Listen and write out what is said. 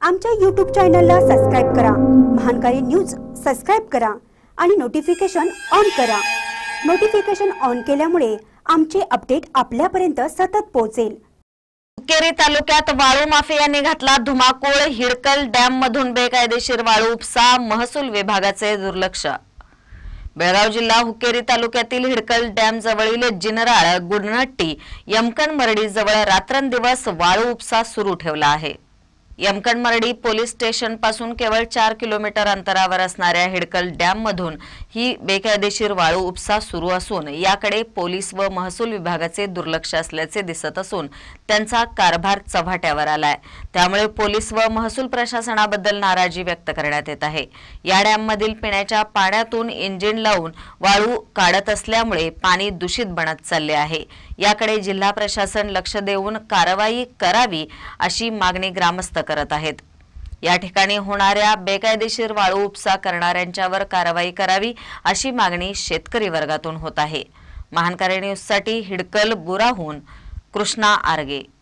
आमच्या YouTube चॅनलला subscribe करा, महानकारी न्यूज सबस्क्राइब करा आणि नोटिफिकेशन ऑन करा। नोटिफिकेशन ऑन केल्यामुळे आमचे अपडेट आपल्यापर्यंत सतत पोहोचेल। हुक्केरी तालुक्यात वाळू माफियांनी घातला धुमाकूळ। हिडकल डॅम मधून बेकायदेशीर वाळू उपसा, महसूल विभागाचे दुर्लक्ष। बेळगाव जिल्हा हुक्केरी तालुक्यातील हिडकल डॅम जवळील जिनराळ गुडनट्टी यमकणमरडी जवळ रात्रंदिवस वाळू उपसा सुरू ठेवला आहे। यमकणमरडी पोलीस स्टेशन पासून केवळ 4 किलोमीटर अंतरावर असणाऱ्या हिडकल डॅम मधून ही बेकायदेशीर वाळू उपसा सुरू असून याकडे पोलीस व महसूल विभागाचे दुर्लक्ष असल्याचे दिसत असून त्यांचा कारभार चव्हाट्यावर आलाय। त्यामुळे पोलीस व महसूल प्रशासनाबद्दल नाराजी व्यक्त करण्यात येत आहे। या डॅम मधील पिण्याच्या पाण्यातून इंजिन लावून वाळू काढत असल्यामुळे पाणी दूषित बनत चालले आहे। याकडे जिल्हा प्रशासन लक्ष देऊन कारवाई करावी अशी मागणी ग्रामस्थ करत आहेत। या ठिकाणी होणाऱ्या बेकायदेशीर वाळू उपसा करणाऱ्यांच्यावर कारवाई करावी अशी मागणी शेतकरी वर्गातून होत आहे। महानकारी न्यूजसाठी हिडकल बुराहून कृष्णा आरगे।